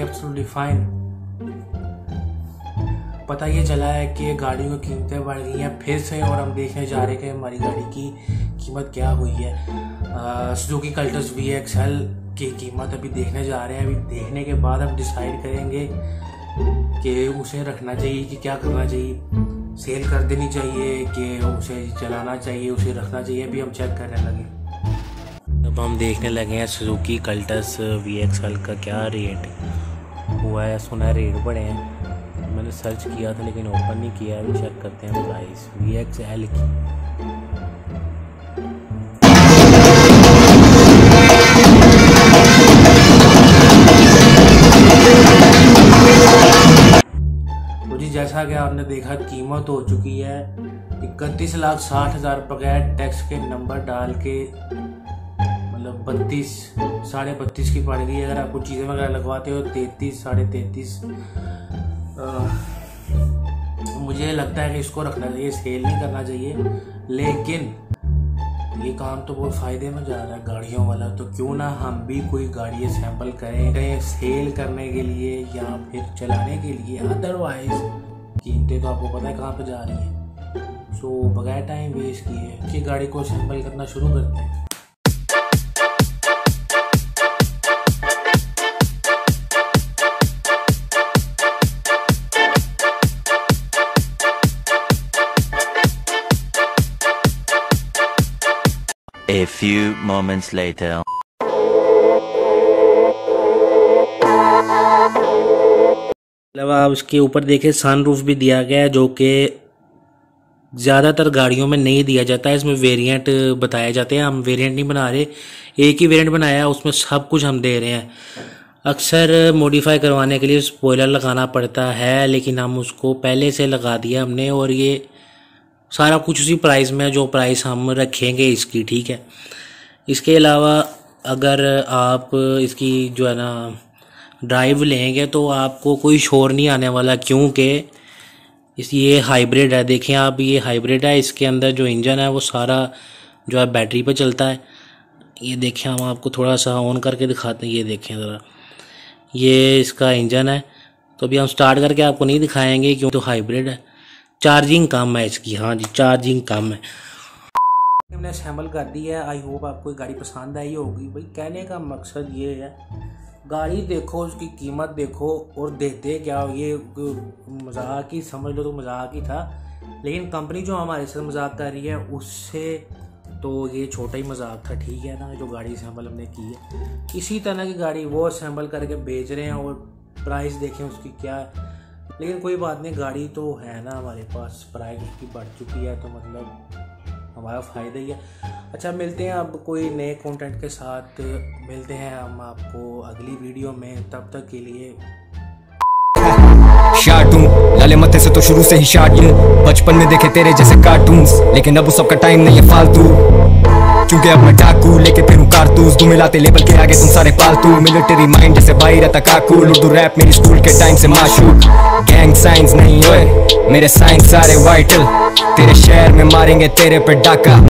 Absolutely fine. पता ये चला है कि गाड़ियों की कीमतें बढ़ गई हैं फिर से, और हम देखने जा रहे हैं कि हमारी गाड़ी की कीमत क्या हुई है। सुजुकी कल्टस VXL की कीमत अभी देखने जा रहे हैं। अभी देखने के बाद हम डिसाइड करेंगे कि उसे रखना चाहिए कि क्या करना चाहिए, सेल कर देनी चाहिए कि उसे चलाना चाहिए, उसे रखना चाहिए। अभी हम चेक करने लगे। अब हम देखने लगे हैं सुजुकी कल्टस VXL का क्या रेट हुआ है। सुना है रेट बढ़े हैं, मैंने सर्च किया था लेकिन ओपन नहीं किया। अभी चेक करते हैं प्राइस VXL की। तो जी जैसा कि आपने देखा कीमत हो चुकी है 31,60,000 बगैर टैक्स के नंबर डाल के, मतलब 32-32.5 की पड़ गई। अगर आप कुछ चीज़ें वगैरह लगवाते हो 33-33.5। मुझे लगता है कि इसको रखना चाहिए, सेल नहीं करना चाहिए। लेकिन ये काम तो बहुत फ़ायदे में जा रहा है गाड़ियों वाला, तो क्यों ना हम भी कोई गाड़ी सैंपल करें, कहीं सेल करने के लिए या फिर चलाने के लिए। अदरवाइज कीमतें तो आपको पता है कहाँ पे जा रही हैं। सो बगैर टाइम वेस्ट किए कि गाड़ी को सैंपल करना शुरू करते हैं। A few moments later. मतलब आप उसके ऊपर देखें सनरूफ भी दिया गया है, जो कि ज़्यादातर गाड़ियों में नहीं दिया जाता है। इसमें वेरिएंट बताए जाते हैं, हम वेरिएंट नहीं बना रहे, एक ही वेरिएंट बनाया है, उसमें सब कुछ हम दे रहे हैं। अक्सर मॉडिफाई करवाने के लिए स्पॉइलर लगाना पड़ता है, लेकिन हम उसको पहले से लगा दिया हमने, और ये सारा कुछ उसी प्राइस में जो प्राइस हम रखेंगे इसकी, ठीक है। इसके अलावा अगर आप इसकी जो है ना ड्राइव लेंगे तो आपको कोई शोर नहीं आने वाला, क्योंकि ये हाइब्रिड है। देखें आप, ये हाइब्रिड है, इसके अंदर जो इंजन है वो सारा जो है बैटरी पे चलता है। ये देखें, हम आपको थोड़ा सा ऑन करके दिखाते हैं। ये देखें ज़रा, ये इसका इंजन है। तो अभी हम स्टार्ट करके आपको नहीं दिखाएंगे क्योंकि तो हाइब्रिड है। चार्जिंग कम है इसकी, हाँ जी चार्जिंग कम है। हमने असेंबल कर दी है। आई होप आपको गाड़ी पसंद आई होगी। भाई कहने का मकसद ये है, गाड़ी देखो, उसकी कीमत देखो और देते क्या। ये मजाक ही समझ लो, तो मजाक ही था, लेकिन कंपनी जो हमारे साथ मजाक कर रही है उससे तो ये छोटा ही मजाक था, ठीक है ना। जो गाड़ी असेंबल हमने की है, इसी तरह की गाड़ी वो असेंबल करके बेच रहे हैं और प्राइस देखें उसकी क्या है। लेकिन कोई बात नहीं, गाड़ी तो है ना हमारे पास, प्राइस उसकी बढ़ चुकी है तो मतलब हमारा फ़ायदा ही है। अच्छा, मिलते हैं अब कोई नए कंटेंट के साथ, मिलते हैं हम आपको अगली वीडियो में। तब तक के लिए शार्ट हूँ लाले मत्थे से तो शुरू से ही शार्ट हूँ। बचपन में देखे तेरे जैसे कार्टून्स, लेकिन अब सबका टाइम नहीं है फालतू, क्योंकि अब मैं डाकू लेके फिरूं कारतूस। तुम मिलाते लेबल के आगे तुम सारे पालतू, मिलिट्री माइंड जैसे भाई रहता काकू। उर्दू रैप मेरी स्कूल के टाइम से माशूक, गैंग साइंस नहीं होए मेरे साइंस सारे वाइटल। तेरे शहर में मारेंगे तेरे पे डाका।